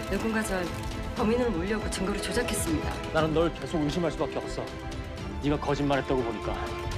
누군가 절 범인으로 몰려고 증거를 조작했습니다. 나는 널 계속 의심할 수밖에 없어. 네가 거짓말했다고 보니까.